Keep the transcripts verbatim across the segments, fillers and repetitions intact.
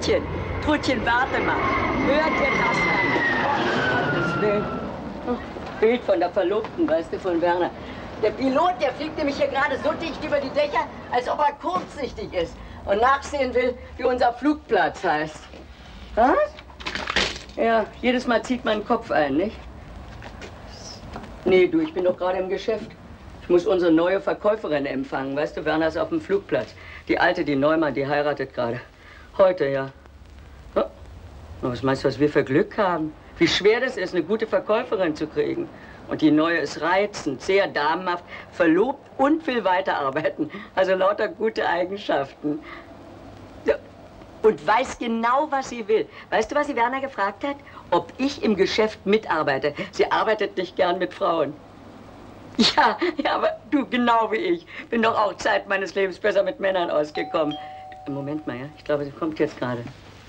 Trutchen, Trutchen, warte mal. Hör dir das an. Gottes Willen. Oh, Bild von der Verlobten, weißt du, von Werner. Der Pilot, der fliegt nämlich hier gerade so dicht über die Dächer, als ob er kurzsichtig ist und nachsehen will, wie unser Flugplatz heißt. Was? Ja, jedes Mal zieht mein Kopf ein, nicht? Nee, du, ich bin doch gerade im Geschäft. Ich muss unsere neue Verkäuferin empfangen. Weißt du, Werner ist auf dem Flugplatz. Die alte, die Neumann, die heiratet gerade. Heute, ja. Oh. Was meinst du, was wir für Glück haben? Wie schwer das ist, eine gute Verkäuferin zu kriegen. Und die neue ist reizend, sehr damenhaft, verlobt und will weiterarbeiten. Also lauter gute Eigenschaften. Ja. Und weiß genau, was sie will. Weißt du, was sie Werner gefragt hat? Ob ich im Geschäft mitarbeite. Sie arbeitet nicht gern mit Frauen. Ja, ja, aber du, genau wie ich. Bin doch auch Zeit meines Lebens besser mit Männern ausgekommen. Moment mal, ja? Ich glaube, sie kommt jetzt gerade.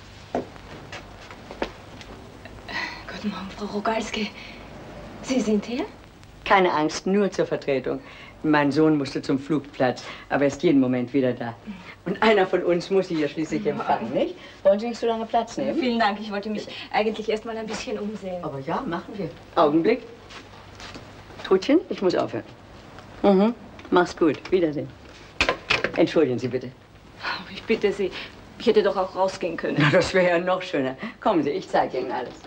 Guten Morgen, Frau Rogalski. Sie sind hier? Keine Angst, nur zur Vertretung. Mein Sohn musste zum Flugplatz, aber er ist jeden Moment wieder da. Und einer von uns muss Sie hier schließlich empfangen, nicht? Wollen Sie nicht so lange Platz nehmen? Vielen Dank, ich wollte mich eigentlich erst mal ein bisschen umsehen. Aber ja, machen wir. Augenblick. Trutchen, ich muss aufhören. Mhm, mach's gut. Wiedersehen. Entschuldigen Sie bitte. Ich bitte Sie, ich hätte doch auch rausgehen können. Na, das wäre ja noch schöner. Kommen Sie, ich zeige Ihnen alles.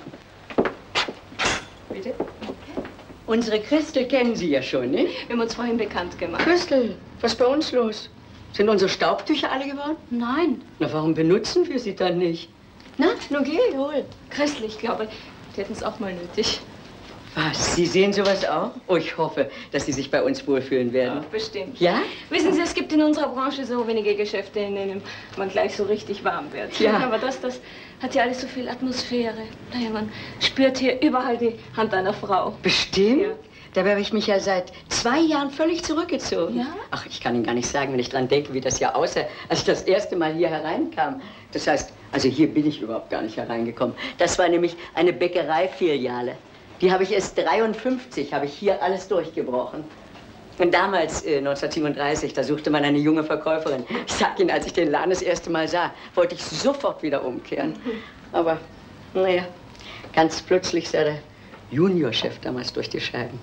Bitte? Unsere Christel kennen Sie ja schon, nicht? Wir haben uns vorhin bekannt gemacht. Christel, was ist bei uns los? Sind unsere Staubtücher alle geworden? Nein. Na, warum benutzen wir sie dann nicht? Na, nun geh, hol. Christel, ich glaube, die hätten es auch mal nötig. Was, Sie sehen sowas auch? Oh, ich hoffe, dass Sie sich bei uns wohlfühlen werden. Ja, bestimmt. Ja? Wissen Sie, es gibt in unserer Branche so wenige Geschäfte, in denen man gleich so richtig warm wird. Ja. Aber das, das hat ja alles so viel Atmosphäre. Naja, man spürt hier überall die Hand einer Frau. Bestimmt? Ja. Dabei habe ich mich ja seit zwei Jahren völlig zurückgezogen. Ja? Ach, ich kann Ihnen gar nicht sagen, wenn ich dran denke, wie das hier aussah, als ich das erste Mal hier hereinkam. Das heißt, also hier bin ich überhaupt gar nicht hereingekommen. Das war nämlich eine Bäckereifiliale. Die habe ich erst dreiundfünfzig, habe ich hier alles durchgebrochen. Und damals, äh, neunzehnhundertsiebenunddreißig, da suchte man eine junge Verkäuferin. Ich sag Ihnen, als ich den Laden das erste Mal sah, wollte ich sofort wieder umkehren. Aber, naja, ganz plötzlich sah der Juniorchef damals durch die Scheiben.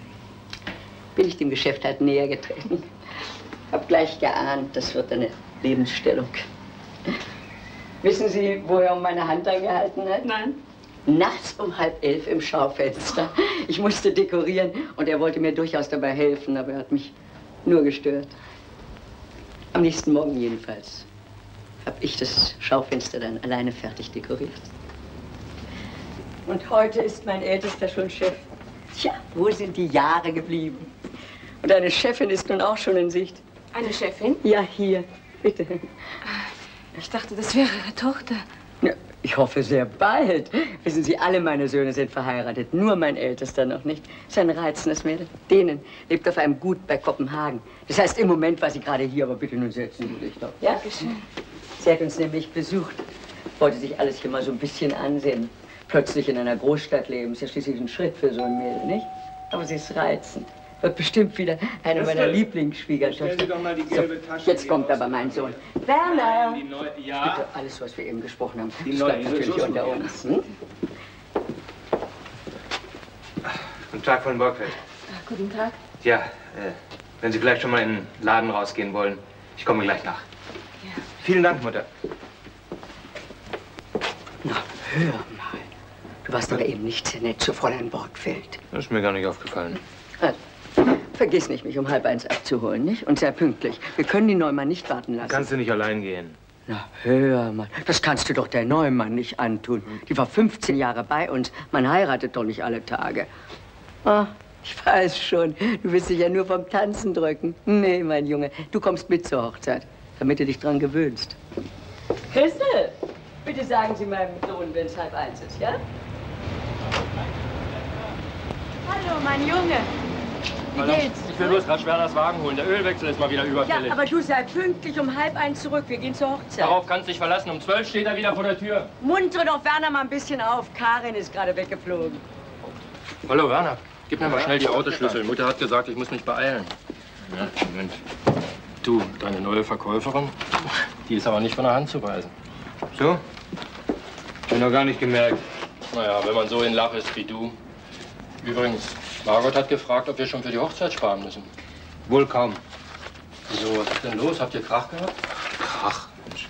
Bin ich dem Geschäft halt näher getreten. Hab gleich geahnt, das wird eine Lebensstellung. Wissen Sie, wo er um meine Hand angehalten hat? Nein. Nachts um halb elf im Schaufenster. Ich musste dekorieren und er wollte mir durchaus dabei helfen, aber er hat mich nur gestört. Am nächsten Morgen jedenfalls habe ich das Schaufenster dann alleine fertig dekoriert. Und heute ist mein Ältester schon Chef. Tja, wo sind die Jahre geblieben? Und eine Chefin ist nun auch schon in Sicht. Eine Chefin? Ja, hier, bitte. Ich dachte, das wäre Ihre Tochter. Ja, ich hoffe sehr bald. Wissen Sie, alle meine Söhne sind verheiratet, nur mein Ältester noch nicht. Ist ein reizendes Mädel. Denen lebt auf einem Gut bei Kopenhagen. Das heißt, im Moment war sie gerade hier, aber bitte nun setzen Sie sich doch. Ja? Dankeschön. Sie hat uns nämlich besucht. Wollte sich alles hier mal so ein bisschen ansehen. Plötzlich in einer Großstadt leben, ist ja schließlich ein Schritt für so ein Mädel, nicht? Aber sie ist reizend. Wird bestimmt wieder eine Das meiner wird. Lieblingsschwiegertöchter. Stellen Sie doch mal die gelbe So, Tasche, jetzt die kommt aus- aber mein Sohn. Werner! Die neue, ja. Bitte, alles, was wir eben gesprochen haben, Die das neue, bleibt natürlich so ist unter gut, uns. Hm? Guten Tag von Borgfeld. Ach, guten Tag. Ja, äh, wenn Sie vielleicht schon mal in den Laden rausgehen wollen, ich komme gleich nach. Ja. Vielen Dank, Mutter. Na, hör mal. Du warst aber eben nicht sehr nett zu Fräulein Borgfeld. Das ist mir gar nicht aufgefallen. Also, vergiss nicht, mich um halb eins abzuholen, nicht? Und sehr pünktlich. Wir können die Neumann nicht warten lassen. Kannst du nicht allein gehen? Na, hör mal. Das kannst du doch der Neumann nicht antun. Die war fünfzehn Jahre bei uns. Man heiratet doch nicht alle Tage. Ah, ich weiß schon. Du willst dich ja nur vom Tanzen drücken. Nee, mein Junge, du kommst mit zur Hochzeit, damit du dich dran gewöhnst. Christel, bitte sagen Sie meinem Sohn, wenn es halb eins ist, ja? Hallo, mein Junge. Wie geht's? Ich will bloß rasch Werners Wagen holen. Der Ölwechsel ist mal wieder überfällig. Ja, aber du sei pünktlich um halb eins zurück. Wir gehen zur Hochzeit. Darauf kannst du dich verlassen. Um zwölf steht er wieder vor der Tür. Muntere doch Werner mal ein bisschen auf. Karin ist gerade weggeflogen. Hallo, Werner. Gib mir mal schnell die Autoschlüssel. Mutter hat gesagt, ich muss mich beeilen. Ja, Moment. Du, deine neue Verkäuferin, die ist aber nicht von der Hand zu weisen. So? Hab noch gar nicht gemerkt. Naja, wenn man so in Lach ist wie du. Übrigens, Margot hat gefragt, ob wir schon für die Hochzeit sparen müssen. Wohl kaum. Wieso, was ist denn los? Habt ihr Krach gehabt? Krach, Mensch.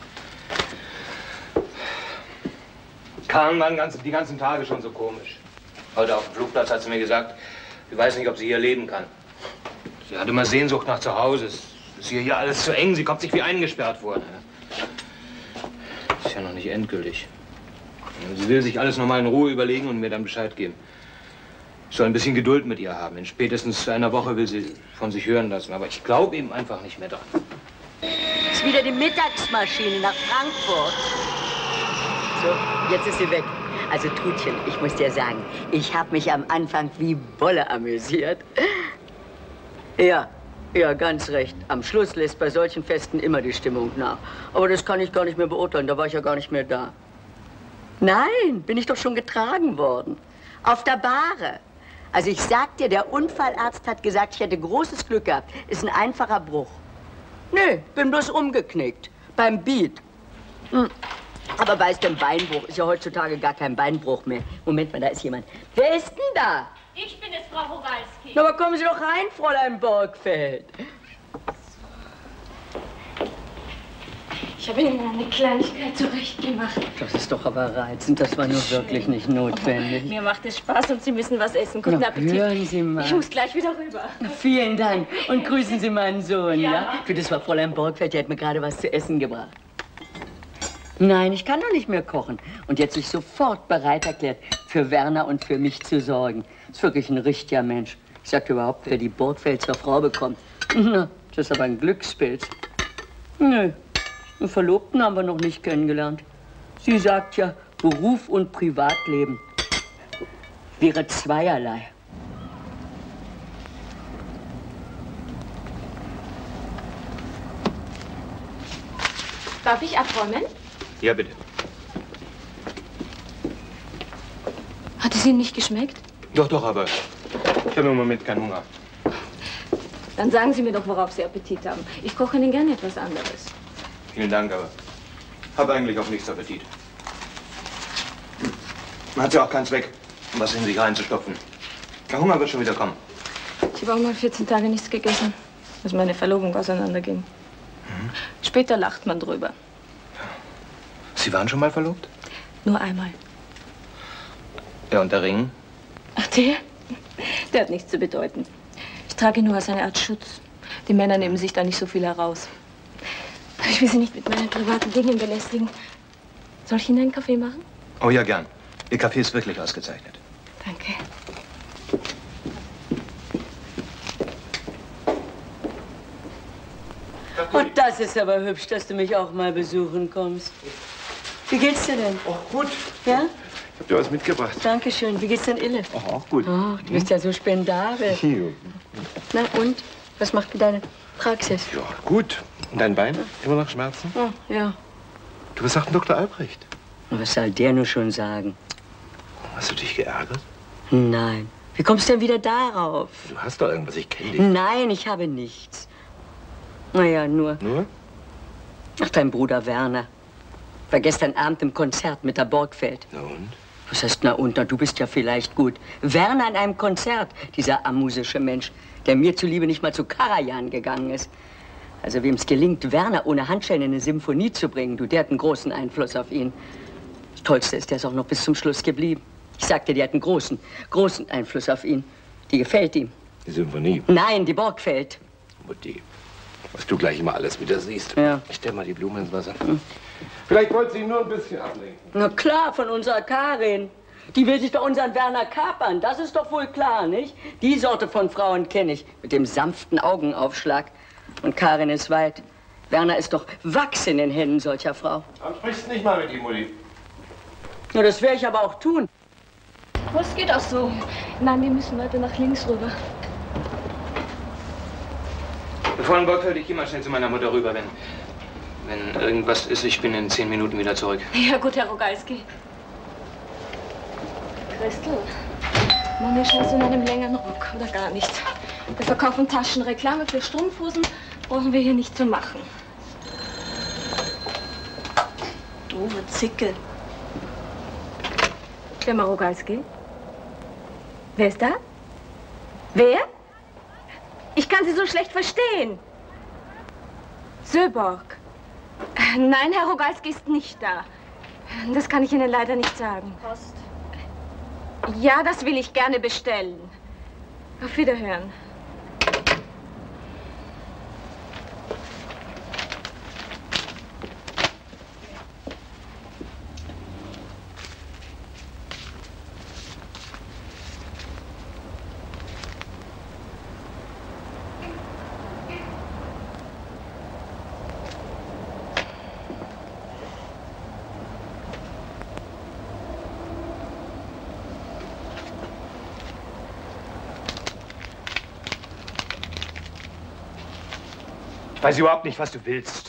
Karen war ganz, die ganzen Tage schon so komisch. Heute auf dem Flugplatz hat sie mir gesagt, sie weiß nicht, ob sie hier leben kann. Sie hat immer Sehnsucht nach zu Hause. Es ist ihr hier alles zu eng. Sie kommt sich wie eingesperrt vor. Ist ja noch nicht endgültig. Sie will sich alles noch mal in Ruhe überlegen und mir dann Bescheid geben. Ich soll ein bisschen Geduld mit ihr haben. In spätestens einer Woche will sie von sich hören lassen. Aber ich glaube eben einfach nicht mehr dran. Ist wieder die Mittagsmaschine nach Frankfurt. So, jetzt ist sie weg. Also Trudchen, ich muss dir sagen, ich habe mich am Anfang wie Bolle amüsiert. Ja, ja, ganz recht. Am Schluss lässt bei solchen Festen immer die Stimmung nach. Aber das kann ich gar nicht mehr beurteilen, da war ich ja gar nicht mehr da. Nein, bin ich doch schon getragen worden. Auf der Bahre. Also ich sag dir, der Unfallarzt hat gesagt, ich hätte großes Glück gehabt. Ist ein einfacher Bruch. Nö, bin bloß umgeknickt. Beim Beat. Hm. Aber weißt du, ein Beinbruch ist ja heutzutage gar kein Beinbruch mehr. Moment mal, da ist jemand. Wer ist denn da? Ich bin es, Frau Rogalski. Na, aber kommen Sie doch rein, Fräulein Borgfeld. Ich habe Ihnen eine Kleinigkeit zurechtgemacht. Das ist doch aber reizend. Das war nur Schön. wirklich nicht notwendig. Mir macht es Spaß und Sie müssen was essen. Guten Na, Appetit. Hören Sie mal. Ich muss gleich wieder rüber. Vielen Dank. Und grüßen Sie meinen Sohn, ja? Ja. Für das war Fräulein Borgfeld, die hat mir gerade was zu essen gebracht. Nein, ich kann doch nicht mehr kochen. Und jetzt sich sofort bereit erklärt, für Werner und für mich zu sorgen. Ist wirklich ein richtiger Mensch. Ich sagte überhaupt, wer die Borgfeld zur Frau bekommt. Na, das ist aber ein Glückspilz. Nö, einen Verlobten haben wir noch nicht kennengelernt. Sie sagt ja, Beruf und Privatleben wäre zweierlei. Darf ich abräumen? Ja, bitte. Hat es Ihnen nicht geschmeckt? Doch, doch, aber ich habe im Moment keinen Hunger. Dann sagen Sie mir doch, worauf Sie Appetit haben. Ich koche Ihnen gerne etwas anderes. Vielen Dank, aber habe eigentlich auf nichts Appetit. Man hat ja auch keinen Zweck, um was in sich reinzustopfen. Der Hunger wird schon wieder kommen. Ich habe auch mal vierzehn Tage nichts gegessen, als meine Verlobung auseinanderging. Mhm. Später lacht man drüber. Sie waren schon mal verlobt? Nur einmal. Ja, und der Ring? Ach, der? Der hat nichts zu bedeuten. Ich trage ihn nur als eine Art Schutz. Die Männer nehmen sich da nicht so viel heraus. Ich will Sie nicht mit meinen privaten Dingen belästigen. Soll ich Ihnen einen Kaffee machen? Oh ja, gern. Ihr Kaffee ist wirklich ausgezeichnet. Danke. Und das ist aber hübsch, dass du mich auch mal besuchen kommst. Wie geht's dir denn? Oh, gut. Ja? Ich hab dir was mitgebracht. Dankeschön. Wie geht's denn Ille? Ach, auch gut. Oh, du bist ja so spendabel. Na und? Was macht denn deine Praxis? Ja, gut. Und dein Bein? Immer noch Schmerzen? Oh, ja. Du, was sagt denn Doktor Albrecht? Und was soll der nur schon sagen? Hast du dich geärgert? Nein. Wie kommst du denn wieder darauf? Du hast doch irgendwas, ich kenne dich. Nein, ich habe nichts. Naja, nur... Nur? Ach, dein Bruder Werner. War gestern Abend im Konzert mit der Borgfeld. Na und? Was heißt na und? Du bist ja vielleicht gut. Werner an einem Konzert, dieser amusische Mensch, der mir zuliebe nicht mal zu Karajan gegangen ist. Also wem es gelingt, Werner ohne Handschellen in eine Symphonie zu bringen, du, der hat einen großen Einfluss auf ihn. Das Tollste ist, der ist auch noch bis zum Schluss geblieben. Ich sagte, die hat einen großen, großen Einfluss auf ihn. Die gefällt ihm. Die Symphonie? Nein, die Borgfeld. Mutti, was du gleich immer alles wieder siehst. Ja. Ich stell mal die Blume ins Wasser. Hm. Vielleicht wollte sie ihn nur ein bisschen ablenken. Na klar, von unserer Karin. Die will sich bei unseren Werner kapern. Das ist doch wohl klar, nicht? Die Sorte von Frauen kenne ich. Mit dem sanften Augenaufschlag. Und Karin ist weit. Werner ist doch Wachs in den Händen solcher Frau. Dann sprichst du nicht mal mit ihm, Mutti. Na, das werde ich aber auch tun. Oh, es geht auch so. Nein, wir müssen weiter nach links rüber. Bevor ein Bock hört, ich gehe mal schnell zu meiner Mutter rüber, wenn, wenn irgendwas ist. Ich bin in zehn Minuten wieder zurück. Ja gut, Herr Rogalski. Christel, Mami schaust in einem längeren Rock oder gar nicht. Wir verkaufen Taschen. Reklame für Strumpfhosen brauchen wir hier nicht zu machen. Doofe Zicke. Firma Rogalski? Wer ist da? Wer? Ich kann Sie so schlecht verstehen. Söborg. Nein, Herr Rogalski ist nicht da. Das kann ich Ihnen leider nicht sagen. Post. Ja, das will ich gerne bestellen. Auf Wiederhören. Ich weiß überhaupt nicht, was du willst.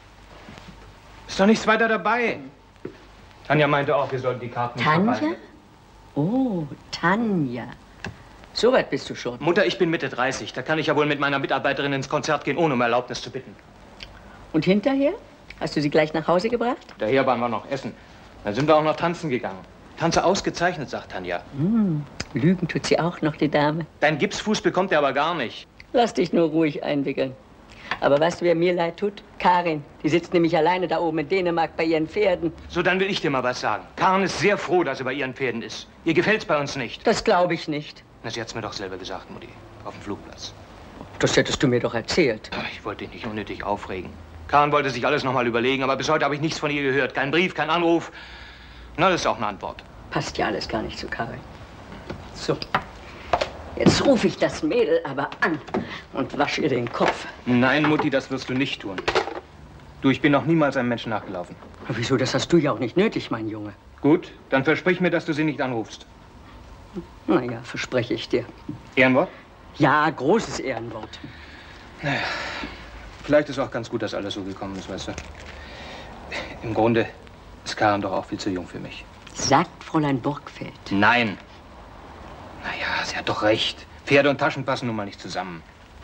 Ist doch nichts weiter dabei. Tanja meinte auch, wir sollten die Karten nicht Tanja? verballen. Oh, Tanja. So weit bist du schon. Mutter, ich bin Mitte dreißig. Da kann ich ja wohl mit meiner Mitarbeiterin ins Konzert gehen, ohne um Erlaubnis zu bitten. Und hinterher? Hast du sie gleich nach Hause gebracht? Daher waren wir noch essen. Dann sind wir auch noch tanzen gegangen. Tanze ausgezeichnet, sagt Tanja. Hm, lügen tut sie auch noch, die Dame. Dein Gipsfuß bekommt er aber gar nicht. Lass dich nur ruhig einwickeln. Aber weißt du, wer mir leid tut? Karin. Die sitzt nämlich alleine da oben in Dänemark bei ihren Pferden. So, dann will ich dir mal was sagen. Karin ist sehr froh, dass sie bei ihren Pferden ist. Ihr gefällt's bei uns nicht. Das glaube ich nicht. Na, sie hat's mir doch selber gesagt, Mutti. Auf dem Flugplatz. Das hättest du mir doch erzählt. Ich wollte dich nicht unnötig aufregen. Karin wollte sich alles noch mal überlegen, aber bis heute habe ich nichts von ihr gehört. Kein Brief, kein Anruf. Na, das ist auch eine Antwort. Passt ja alles gar nicht zu Karin. So. Jetzt rufe ich das Mädel aber an und wasche ihr den Kopf. Nein, Mutti, das wirst du nicht tun. Du, ich bin noch niemals einem Menschen nachgelaufen. Aber wieso, das hast du ja auch nicht nötig, mein Junge. Gut, dann versprich mir, dass du sie nicht anrufst. Na ja, verspreche ich dir. Ehrenwort? Ja, großes Ehrenwort. Naja, vielleicht ist auch ganz gut, dass alles so gekommen ist, weißt du. Im Grunde ist Karin doch auch viel zu jung für mich. Sagt Fräulein Borgfeld. Nein. Naja, sie hat doch recht. Pferde und Taschen passen nun mal nicht zusammen.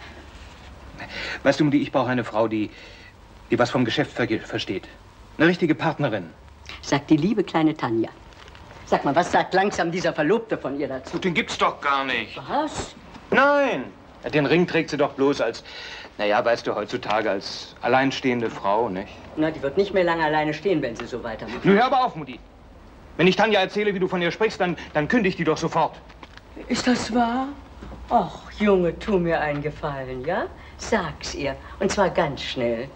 Weißt du, Mutti, ich brauche eine Frau, die, die was vom Geschäft ver versteht. Eine richtige Partnerin. Sagt die liebe kleine Tanja. Sag mal, was sagt langsam dieser Verlobte von ihr dazu? Den gibt's doch gar nicht. Was? Nein. Den Ring trägt sie doch bloß als, naja, weißt du, heutzutage als alleinstehende Frau, nicht? Na, die wird nicht mehr lange alleine stehen, wenn sie so weitermacht. Nun hör aber auf, Mutti. Wenn ich Tanja erzähle, wie du von ihr sprichst, dann, dann kündige ich die doch sofort. Ist das wahr? Ach, Junge, tu mir einen Gefallen, ja? Sag's ihr. Und zwar ganz schnell.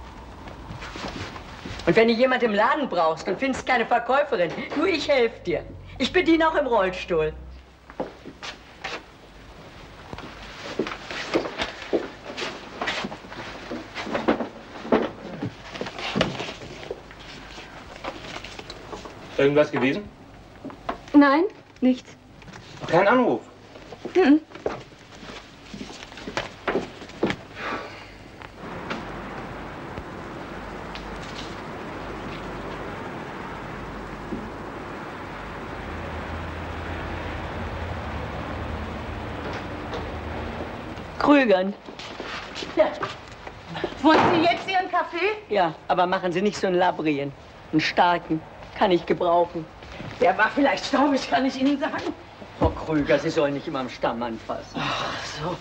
Und wenn du jemand im Laden brauchst und findest keine Verkäuferin, du, ich helfe dir. Ich bediene auch im Rollstuhl. Irgendwas gewesen? Nein, nichts. Kein Anruf. Mhm. Krügern. Ja. Wollen Sie jetzt Ihren Kaffee? Ja, aber machen Sie nicht so einen Labrien. Einen starken. Kann ich gebrauchen. Der war vielleicht staubig, kann ich Ihnen sagen. Frau Krüger, Sie sollen nicht immer am Stamm anfassen. Ach so.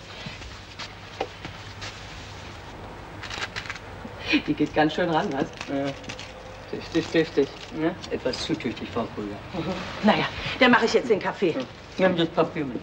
Die geht ganz schön ran, was? Ja. Tüchtig, tüchtig. Ja? Etwas zu tüchtig, Frau Krüger. Mhm. Naja, dann mache ich jetzt den Kaffee. Ja. Nimm das Papier mit.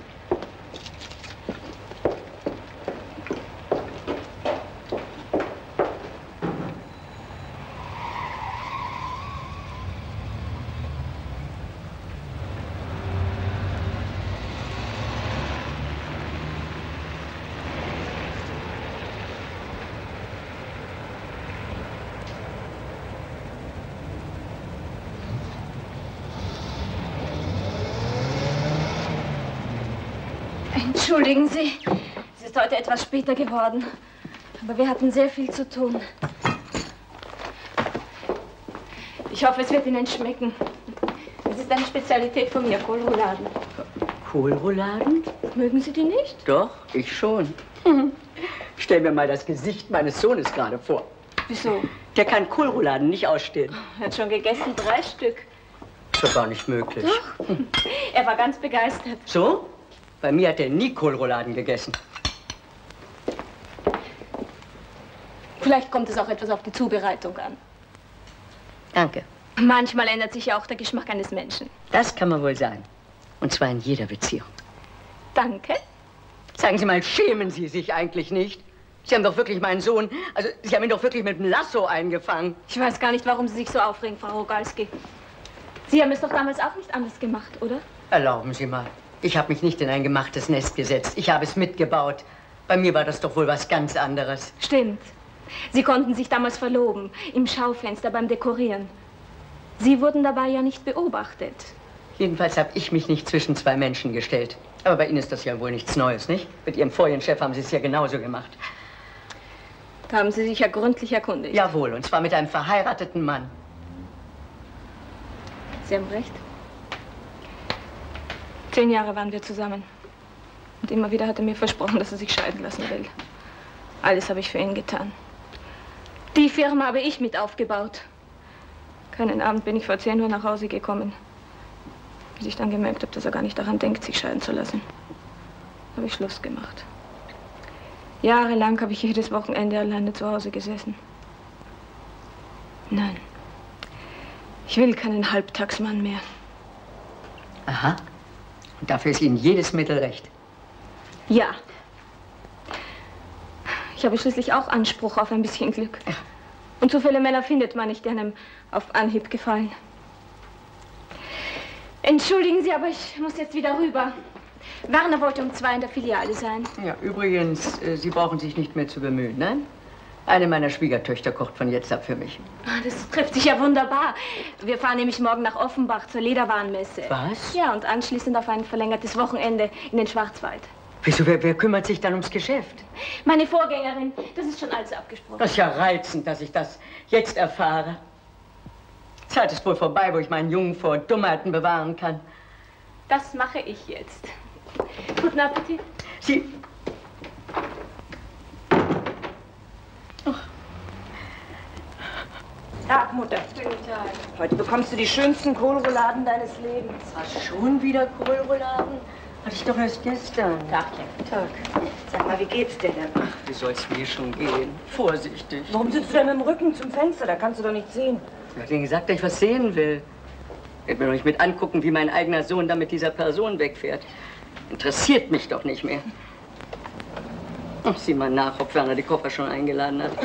Entschuldigen Sie, es ist heute etwas später geworden. Aber wir hatten sehr viel zu tun. Ich hoffe, es wird Ihnen schmecken. Es ist eine Spezialität von mir, Kohlrouladen. Kohlrouladen? Mögen Sie die nicht? Doch, ich schon. Stell mir mal das Gesicht meines Sohnes gerade vor. Wieso? Der kann Kohlrouladen nicht ausstehen. Er hat schon gegessen, drei Stück. doch gar nicht möglich. Doch. Hm. Er war ganz begeistert. So? Bei mir hat er nie Kohlrouladen gegessen. Vielleicht kommt es auch etwas auf die Zubereitung an. Danke. Manchmal ändert sich ja auch der Geschmack eines Menschen. Das kann man wohl sagen. Und zwar in jeder Beziehung. Danke. Sagen Sie mal, schämen Sie sich eigentlich nicht? Sie haben doch wirklich meinen Sohn, also Sie haben ihn doch wirklich mit dem Lasso eingefangen. Ich weiß gar nicht, warum Sie sich so aufregen, Frau Rogalski. Sie haben es doch damals auch nicht anders gemacht, oder? Erlauben Sie mal. Ich habe mich nicht in ein gemachtes Nest gesetzt. Ich habe es mitgebaut. Bei mir war das doch wohl was ganz anderes. Stimmt. Sie konnten sich damals verloben, im Schaufenster beim Dekorieren. Sie wurden dabei ja nicht beobachtet. Jedenfalls habe ich mich nicht zwischen zwei Menschen gestellt. Aber bei Ihnen ist das ja wohl nichts Neues, nicht? Mit Ihrem vorigen Chef haben Sie es ja genauso gemacht. Da haben Sie sich ja gründlich erkundigt. Jawohl, und zwar mit einem verheirateten Mann. Sie haben recht. Zehn Jahre waren wir zusammen. Und immer wieder hat er mir versprochen, dass er sich scheiden lassen will. Alles habe ich für ihn getan. Die Firma habe ich mit aufgebaut. Keinen Abend bin ich vor zehn Uhr nach Hause gekommen. Bis ich dann gemerkt habe, dass er gar nicht daran denkt, sich scheiden zu lassen, habe ich Schluss gemacht. Jahrelang habe ich jedes Wochenende alleine zu Hause gesessen. Nein, ich will keinen Halbtagsmann mehr. Aha. Und dafür ist Ihnen jedes Mittel recht. Ja. Ich habe schließlich auch Anspruch auf ein bisschen Glück. Und so viele Männer findet man nicht, die einem auf Anhieb gefallen. Entschuldigen Sie, aber ich muss jetzt wieder rüber. Werner wollte um zwei in der Filiale sein. Ja, übrigens, äh, Sie brauchen sich nicht mehr zu bemühen, nein? Eine meiner Schwiegertöchter kocht von jetzt ab für mich. Das trifft sich ja wunderbar. Wir fahren nämlich morgen nach Offenbach zur Lederwarenmesse. Was? Ja, und anschließend auf ein verlängertes Wochenende in den Schwarzwald. Wieso, wer, wer kümmert sich dann ums Geschäft? Meine Vorgängerin, das ist schon alles abgesprochen. Das ist ja reizend, dass ich das jetzt erfahre. Die Zeit ist wohl vorbei, wo ich meinen Jungen vor Dummheiten bewahren kann. Das mache ich jetzt. Guten Appetit. Sie... Tag, Mutter. Guten Tag. Heute bekommst du die schönsten Kohlrouladen deines Lebens. Was, schon wieder Kohlrouladen? Hatte ich doch erst gestern. Tagchen. Tag. Sag mal, wie geht's dir denn? Ach, wie soll's mir schon gehen? Vorsichtig. Warum sitzt du denn mit dem Rücken zum Fenster? Da kannst du doch nicht sehen. Ich hab denen gesagt, dass ich was sehen will. Ich werde mir doch nicht mit angucken, wie mein eigener Sohn da mit dieser Person wegfährt. Interessiert mich doch nicht mehr. Ach, sieh mal nach, ob Werner die Koffer schon eingeladen hat.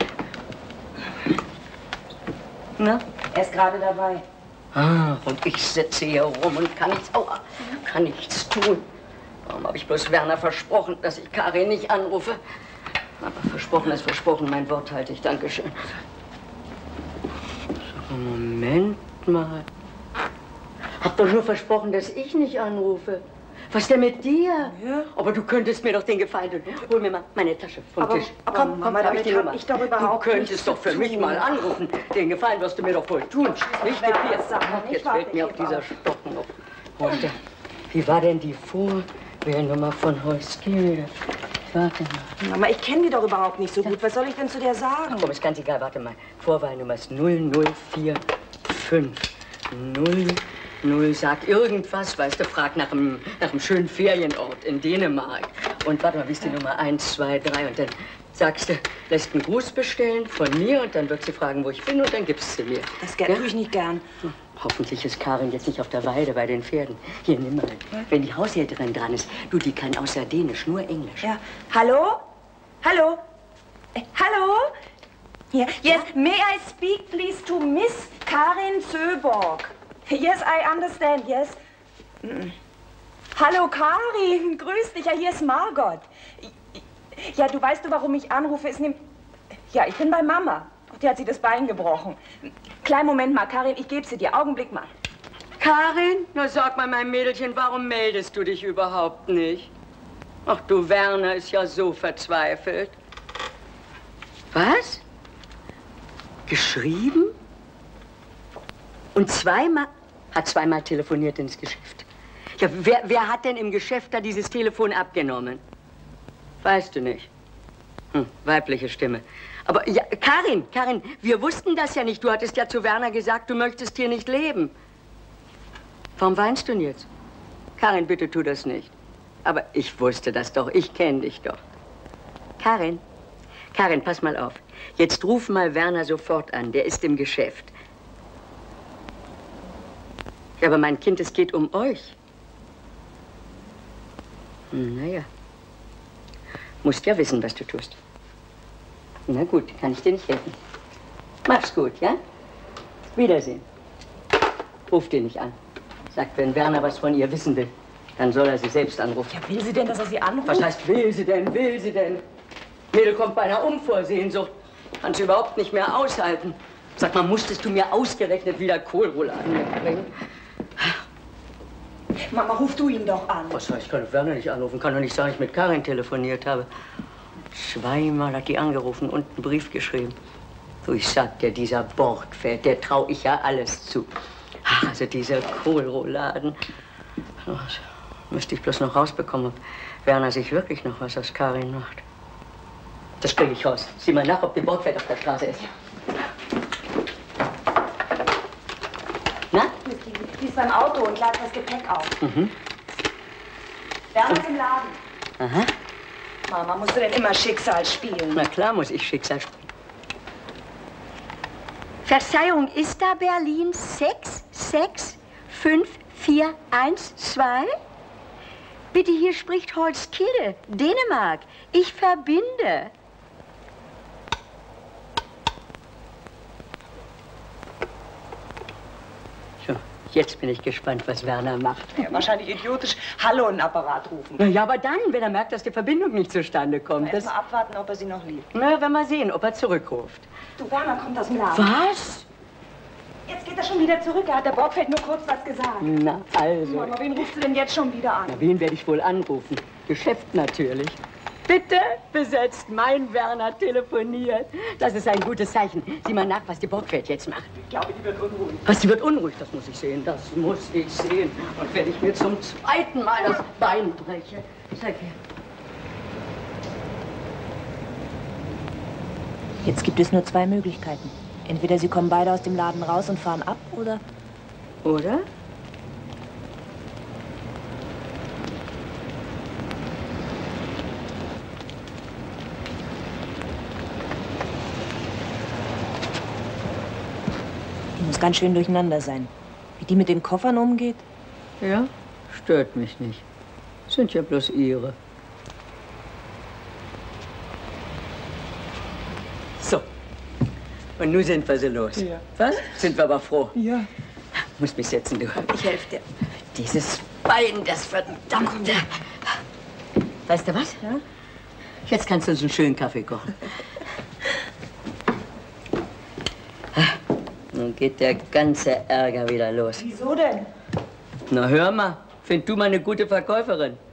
Na? Er ist gerade dabei. Ah, und ich sitze hier rum und kann nichts, aua, kann nichts tun. Warum habe ich bloß Werner versprochen, dass ich Karin nicht anrufe? Aber versprochen ist versprochen, mein Wort halte ich, Dankeschön. So, Moment mal. Hab doch nur versprochen, dass ich nicht anrufe. Was denn mit dir? Ja. Aber du könntest mir doch den Gefallen tun. Hol mir mal meine Tasche vom Aber, Tisch. aber Komm, komm, Mama, da hab damit die hab Nummer. ich doch überhaupt Du könntest nichts doch zu für mich tun. mal anrufen. Den Gefallen wirst du mir doch wohl tun. Nicht mit mir. Sagen, Ach, nicht jetzt wahr? fällt mir auch Ich dieser auch. Stocken auf. Heute. Wie war denn die Vorwählnummer von Holzgilde? Warte mal. Mama, ich kenne die doch überhaupt nicht so gut. Was soll ich denn zu dir sagen? Komm, ist ganz egal. Warte mal. Vorwahlnummer ist null null vier fünf. null null, sag irgendwas, weißt du, frag nach einem, nach einem schönen Ferienort in Dänemark. Und warte mal, wie ist die Nummer? eins, zwei, drei. Und dann sagst du, lässt einen Gruß bestellen von mir und dann wird sie fragen, wo ich bin und dann gibst sie mir. Das tue ich nicht gern. Hm, hoffentlich ist Karin jetzt nicht auf der Weide bei den Pferden. Hier, nimm mal. Wenn die Haushälterin dran ist, du, die kann außer Dänisch nur Englisch. Ja. Hallo? Hallo? Äh, hallo? Hier. Yes, may I speak please to Miss Karin Söborg? Yes, I understand, yes. Mm. Hallo, Karin, grüß dich. Ja, hier ist Margot. Ja, du weißt du, warum ich anrufe? Ist nehm... Ja, ich bin bei Mama. Die hat sich das Bein gebrochen. Kleinen Moment mal, Karin, ich gebe sie dir. Augenblick mal. Karin? Na, sag mal, mein Mädelchen, warum meldest du dich überhaupt nicht? Ach, du, Werner ist ja so verzweifelt. Was? Geschrieben? Und zweimal, hat zweimal telefoniert ins Geschäft. Ja, wer, wer hat denn im Geschäft da dieses Telefon abgenommen? Weißt du nicht. Hm, weibliche Stimme. Aber, ja, Karin, Karin, wir wussten das ja nicht. Du hattest ja zu Werner gesagt, du möchtest hier nicht leben. Warum weinst du denn jetzt? Karin, bitte tu das nicht. Aber ich wusste das doch. Ich kenne dich doch. Karin, Karin, pass mal auf. Jetzt ruf mal Werner sofort an. Der ist im Geschäft. Ja, aber mein Kind, es geht um euch. Naja. Musst ja wissen, was du tust. Na gut, kann ich dir nicht helfen. Mach's gut, ja? Wiedersehen. Ruf dir nicht an. Sagt, wenn Werner was von ihr wissen will, dann soll er sie selbst anrufen. Ja, will sie denn, dass er sie anruft? Was heißt, will sie denn, will sie denn? Mädel kommt beinahe um vor Sehnsucht. Kann sie überhaupt nicht mehr aushalten. Sag mal, musstest du mir ausgerechnet wieder Kohlrouladen mitbringen? Mama, ruf du ihn doch an. Was heißt, ich kann Werner nicht anrufen, kann doch nicht sagen, ich mit Karin telefoniert habe. Zweimal hat die angerufen und einen Brief geschrieben. So, ich sag dir, dieser Bordpferd, der trau ich ja alles zu. Ach, also diese Kohlrouladen. Ach, müsste ich bloß noch rausbekommen, ob Werner sich wirklich noch was aus Karin macht. Das kriege ich raus. Sieh mal nach, ob der Bordpferd auf der Straße ist. Na? Die ist beim Auto und ladet das Gepäck auf. Mhm. Werner ist im Laden. Aha. Mama, musst du denn immer Schicksal spielen? Na klar muss ich Schicksal spielen. Verzeihung, ist da Berlin sechs sechs fünf vier eins zwei? Bitte, hier spricht Holzkille, Dänemark. Ich verbinde. So, jetzt bin ich gespannt, was Werner macht. Ja, wahrscheinlich idiotisch Hallo in den Apparat rufen. Na ja, aber dann, wenn er merkt, dass die Verbindung nicht zustande kommt. Erst mal abwarten, ob er sie noch liebt. Na, wenn wir sehen, ob er zurückruft. Du, Werner kommt aus dem Laden. Was? Jetzt geht er schon wieder zurück. Er hat der Bordfeld nur kurz was gesagt. Na, also. Mama, wen rufst du denn jetzt schon wieder an? Na, wen werde ich wohl anrufen? Geschäft natürlich. Bitte besetzt, mein Werner telefoniert. Das ist ein gutes Zeichen. Sieh mal nach, was die Bordfeld jetzt macht. Ich glaube, die wird unruhig. Was, die wird unruhig? Das muss ich sehen. Das muss ich sehen. Und wenn ich mir zum zweiten Mal das Bein breche. Zeig her. Jetzt gibt es nur zwei Möglichkeiten. Entweder Sie kommen beide aus dem Laden raus und fahren ab, oder... Oder? Die muss ganz schön durcheinander sein. Wie die mit den Koffern umgeht? Ja, stört mich nicht. Sind ja bloß ihre. So. Und nun sind wir so los. Ja. Was? Sind wir aber froh. Ja. Muss mich setzen, du. Ich helfe dir. Dieses Bein, das verdammte. Weißt du was? Ja? Jetzt kannst du uns einen schönen Kaffee kochen. Nun geht der ganze Ärger wieder los. Wieso denn? Na hör mal, find du mal eine gute Verkäuferin.